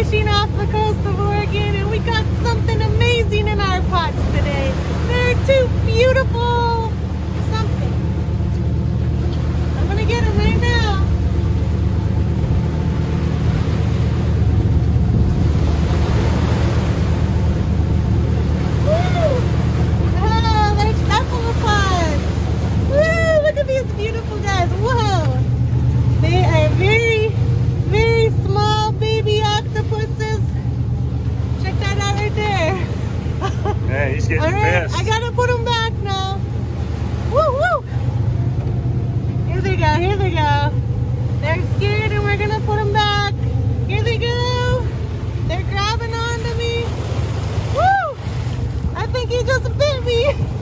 fishing off the coast of Oregon, and we got something amazing in our pots today. They're two beautiful something. I'm gonna get them right now. Woo! Oh, they're cephalopods. Woo! Look at these beautiful guys. Whoa! They are very, very small baby octopuses. Check that out right there. Yeah, he's getting All right, pissed. I gotta put them back now. Woo woo! Here they go, here they go. They're scared and we're gonna put them back. Here they go. They're grabbing onto me. Woo! I think he just bit me.